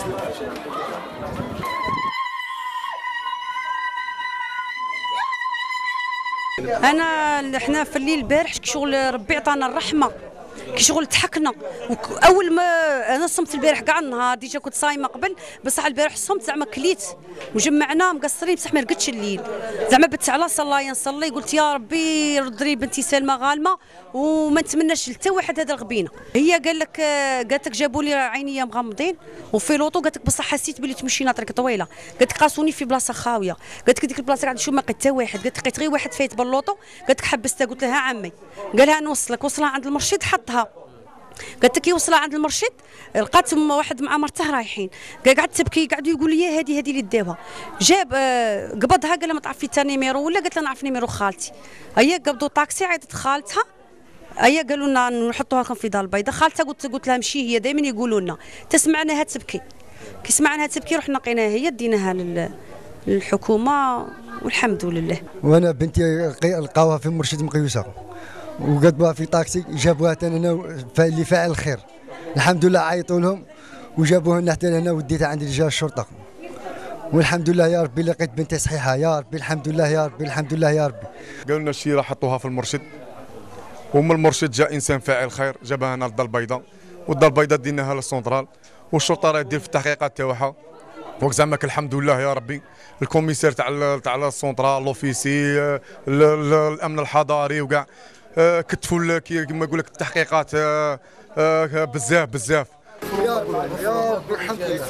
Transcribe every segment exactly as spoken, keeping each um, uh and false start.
انا احنا في الليل البارح شغل ربي عطانا الرحمه كي شغل ضحكنا. اول ما انا صمت البارح كاع النهار ديجا كنت صايمه قبل، بصح البارح صمت زعما كليت وجمعنا مقصرين بصح ما رقدتش الليل، زعما بت على صلايه نصلي قلت يا ربي رد لي بنتي سلمى غالمه وما نتمناش حتى واحد هذا الغبينه. هي قال لك قالت لك جابوا لي عينيا مغمضين وفي لوطو، قالت لك بصح حسيت بلي تمشينا طريق طويله، قالت لك قاسوني في بلاصه خاويه، قالت لك ديك البلاصه قاعد نشوف ما لقيت حتى واحد، قالت لك لقيت غير واحد فايت باللوطو، قالت لك حبستها قلت لها عمي، قالها نوصلك، وصلها عند المرشد حطها، قالت لك يوصلها عند المرشد لقات واحد مع مرته رايحين، قعدت تبكي قعدوا يقولوا لي هذه هذه اللي داوها، جاب آه قبضها قال لها ما تعرفي حتى نيميرو ولا، قالت لها نعرف نيميرو خالتي، هي قبضوا طاكسي عيطت خالتها، هي قالوا لنا نحطوها لكم في دار البيضاء، خالتها قلت قلت لها مشي، هي دائما يقولوا لنا تسمعناها تبكي، كي سمعناها تبكي رحنا لقيناها هي ديناها للحكومه والحمد لله. وانا بنتي لقاوها في مرشد مقيوسه وقدموها في طاكسي، جابوها حتى هنا اللي فاعل الخير، الحمد لله عيطوا لهم وجابوها لنا حتى هنا وديتها عند رجال الشرطه، والحمد لله يا ربي لقيت بنتي صحيحه يا ربي، الحمد لله يا ربي، الحمد لله يا ربي. قالوا لنا الشيره حطوها في المرشد، ومن المرشد جاء انسان فاعل خير جابها لنا للدار البيضاء، والدار البيضاء ديناها للسونترال، والشرطه راه دير في التحقيقات تاعها، دونك زعما الحمد لله يا ربي. الكوميسير تاع تاع السونترال لوفيسي الامن الحضاري وكاع كتفوا كيما نقول لك التحقيقات بزاف بزاف. يا ربي يا ربي الحمد لله.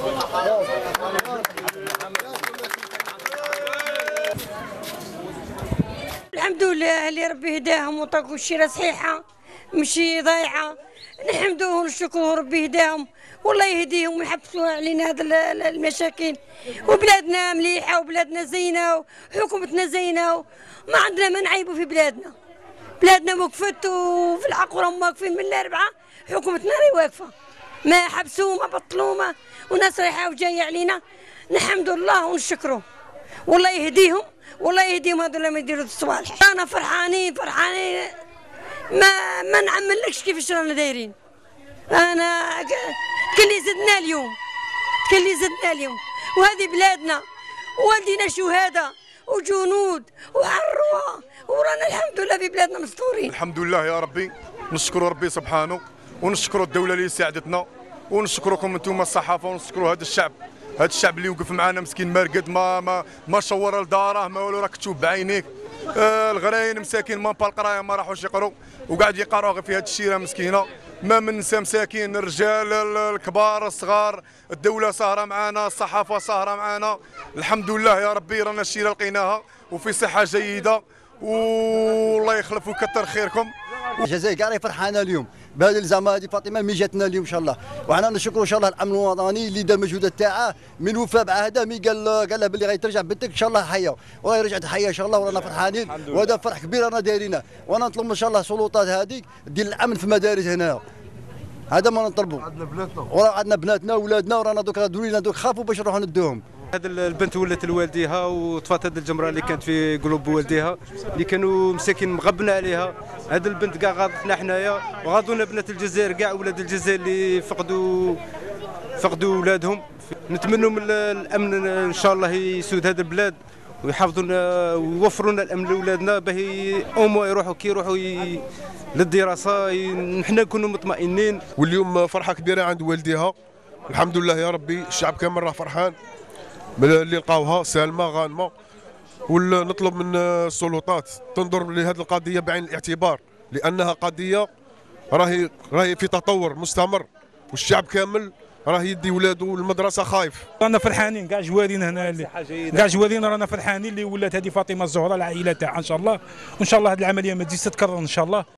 الحمد لله اللي ربي هداهم وطاقوا الشيره صحيحه ماشي ضايعه، نحمدوه ونشكروه ربي هداهم والله يهديهم ويحبسوا علينا هذا المشاكل، وبلادنا مليحه وبلادنا زينه وحكومتنا زينه وما عندنا ما نعيبوا في بلادنا، بلادنا وقفت وفي الحق راهم واقفين من الاربعه، حكومتنا راهي واقفه، ما حبسوا ما بطلوا ما وناس رايحه وجايه علينا، نحمد الله ونشكروه والله يهديهم والله يهديهم هذول ما يديروا الصوالح. انا فرحانين فرحانين ما ما نعملكش كيفاش رانا دايرين، انا كل اللي زدنا اليوم كل اللي زدنا اليوم، وهذه بلادنا والدينا شهداء وجنود وحروها ورانا الحمد لله في بلادنا مستورين. الحمد لله يا ربي، نشكروا ربي سبحانه ونشكروا الدوله اللي ساعدتنا ونشكركم انتم الصحافه ونشكروا هذا الشعب، هذا الشعب اللي وقف معنا مسكين ما رقد ما ما ما شور لداره ما والو، راك تشوف بعينيك آه الغراين مساكين ما بالقرايه ما راحوش يقروا وقاعد يقراو غير في هذه الشيره مسكينه، ما من نساء مساكين الرجال الكبار الصغار، الدوله سهره معنا الصحافه سهره معنا، الحمد لله يا ربي رانا الشيره لقيناها وفي صحه جيده والله يخلف ويكثر خيركم. الجزائر كاع راهي فرحانه اليوم بهذه زعما هذه فاطمه مي جاتنا اليوم ان شاء الله، وحنا نشكروا ان شاء الله الامن الوطني اللي دار المجهودات تاعه من وفاء بعهده، مي قال قال له باللي غيترجع بنتك ان شاء الله حيه وراهي رجعت حيه ان شاء الله، ورانا فرحانين وهذا فرح كبير رانا دايرينه، وانا نطلب ان شاء الله السلطات هذه دير الامن في المدارس هنا، هذا ما نطلبوا. عندنا بناتنا وراه عندنا بناتنا واولادنا ورانا دوك دولينا دوك خافوا باش نروحوا ندوهم. هذا البنت ولات لوالديها وطفات هذه الجمره اللي كانت في قلوب والديها اللي كانوا مساكين مغبنا عليها، هذه البنت كاع غاضتنا حنايا وغاضونا بنات الجزائر كاع ولاد الجزائر اللي فقدوا فقدوا اولادهم. نتمنوا من الامن ان شاء الله يسود هذه البلاد ويحافظوا لنا ويوفروا لنا الامن لاولادنا باهي اومو يروحوا كي يروحوا ي... للدراسه نحن نكونوا مطمئنين. واليوم فرحه كبيره عند والديها، الحمد لله يا ربي، الشعب كامل راه فرحان اللي لقاوها سالمه غانمه، ونطلب من السلطات تنظر لهذه القضيه بعين الاعتبار لانها قضيه راهي راهي في تطور مستمر، والشعب كامل راه يدي ولادو المدرسه خايف. رانا فرحانين كاع جوادين هنا، كاع جوادين رانا فرحانين اللي ولات هذه فاطمه الزهراء العائله تاعها ان شاء الله، وان شاء الله هذه العمليه ما تزيدش تتكرر ان شاء الله.